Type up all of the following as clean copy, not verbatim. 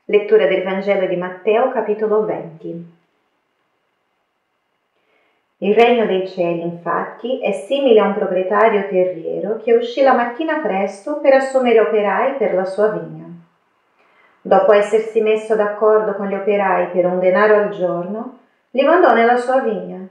Lettura del Vangelo di Matteo, capitolo 20. Il regno dei cieli, infatti, è simile a un proprietario terriero che uscì la mattina presto per assumere operai per la sua vigna. Dopo essersi messo d'accordo con gli operai per un denaro al giorno, li mandò nella sua vigna.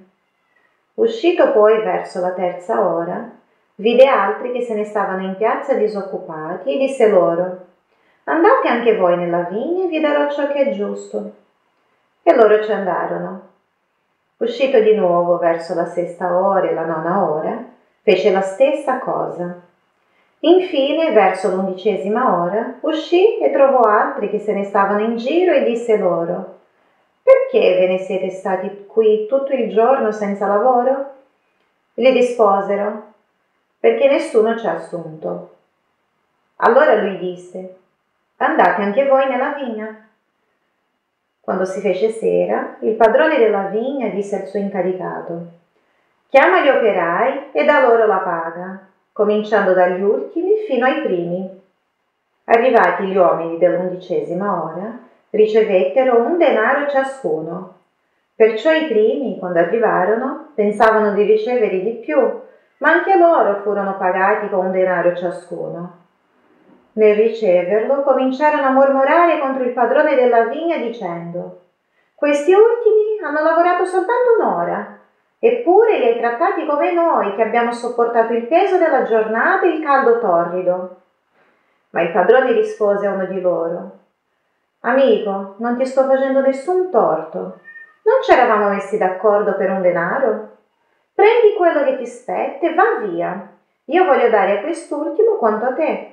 Uscito poi verso la 3ª ora, vide altri che se ne stavano in piazza disoccupati e disse loro: «Andate anche voi nella vigna e vi darò ciò che è giusto». E loro ci andarono. Uscito di nuovo verso la 6ª ora e la 9ª ora, fece la stessa cosa. Infine, verso l'11ª ora, uscì e trovò altri che se ne stavano in giro e disse loro: «Perché ve ne siete stati qui tutto il giorno senza lavoro?» Gli risposero: «Perché nessuno ci ha assunto». Allora lui disse: «Andate anche voi nella vigna». Quando si fece sera, il padrone della vigna disse al suo incaricato: «Chiama gli operai e dà loro la paga, cominciando dagli ultimi fino ai primi». Arrivati gli uomini dell'11ª ora, ricevettero un denaro ciascuno. Perciò i primi, quando arrivarono, pensavano di ricevere di più, ma anche loro furono pagati con un denaro ciascuno. Nel riceverlo cominciarono a mormorare contro il padrone della vigna dicendo: «Questi ultimi hanno lavorato soltanto un'ora, eppure li hai trattati come noi che abbiamo sopportato il peso della giornata e il caldo torrido». Ma il padrone rispose a uno di loro: «Amico, non ti sto facendo nessun torto. Non ci eravamo messi d'accordo per un denaro? Prendi quello che ti spetta e va via. Io voglio dare a quest'ultimo quanto a te.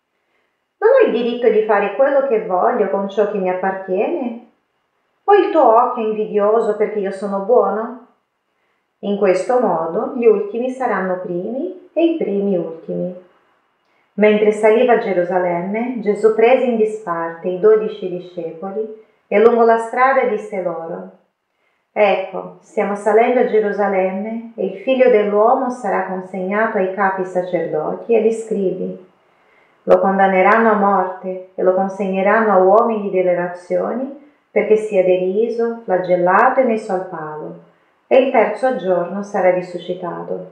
Non ho il diritto di fare quello che voglio con ciò che mi appartiene? O il tuo occhio è invidioso perché io sono buono?» In questo modo gli ultimi saranno primi e i primi ultimi. Mentre saliva a Gerusalemme, Gesù prese in disparte i 12 discepoli e lungo la strada disse loro: «Ecco, stiamo salendo a Gerusalemme e il Figlio dell'uomo sarà consegnato ai capi sacerdoti e agli scribi. Lo condanneranno a morte e lo consegneranno a uomini delle nazioni perché sia deriso, flagellato e messo al palo, e il 3° giorno sarà risuscitato».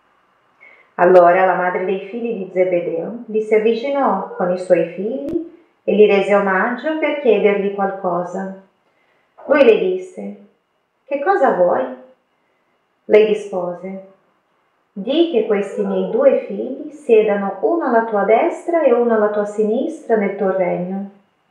Allora la madre dei figli di Zebedeo gli si avvicinò con i suoi figli e gli rese omaggio per chiedergli qualcosa. Lui le disse: «Che cosa vuoi?» Lei rispose: «Di che questi miei 2 figli siedano uno alla tua destra e uno alla tua sinistra nel tuo regno».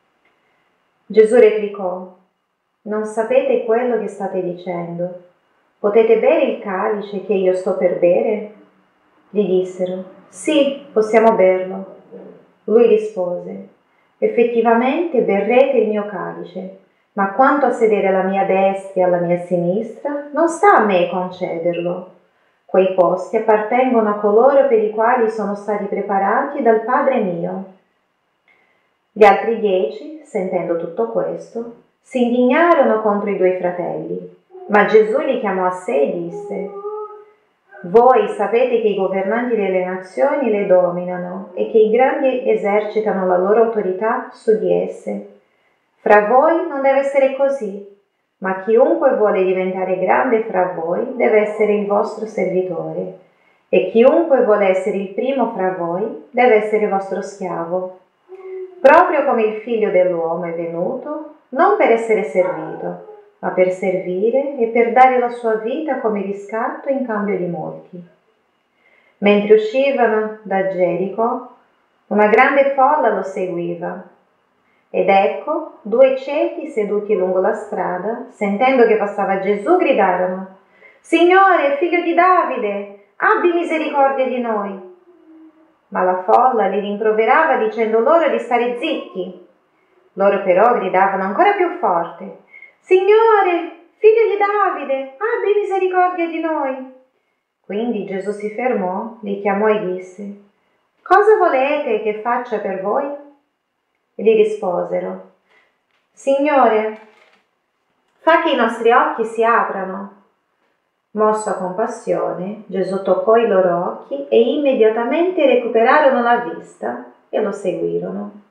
Gesù replicò: «Non sapete quello che state dicendo. Potete bere il calice che io sto per bere?» Gli dissero: «Sì, possiamo berlo». Lui rispose: «Effettivamente berrete il mio calice, ma quanto a sedere alla mia destra e alla mia sinistra, non sta a me concederlo. Quei posti appartengono a coloro per i quali sono stati preparati dal Padre mio». Gli altri 10, sentendo tutto questo, si indignarono contro i 2 fratelli, ma Gesù li chiamò a sé e disse: «Voi sapete che i governanti delle nazioni le dominano e che i grandi esercitano la loro autorità su di esse. Fra voi non deve essere così, ma chiunque vuole diventare grande fra voi deve essere il vostro servitore, e chiunque vuole essere il primo fra voi deve essere vostro schiavo, proprio come il Figlio dell'uomo è venuto non per essere servito, ma per servire e per dare la sua vita come riscatto in cambio di molti». Mentre uscivano da Gerico, una grande folla lo seguiva. Ed ecco, 2 ciechi seduti lungo la strada, sentendo che passava Gesù, gridarono: «Signore, figlio di Davide, abbi misericordia di noi!» Ma la folla li rimproverava dicendo loro di stare zitti. Loro però gridavano ancora più forte: «Signore, figlio di Davide, abbi misericordia di noi!» Quindi Gesù si fermò, li chiamò e disse: «Cosa volete che faccia per voi?» E gli risposero: «Signore, fa che i nostri occhi si aprano». Mosso a compassione, Gesù toccò i loro occhi e immediatamente recuperarono la vista e lo seguirono.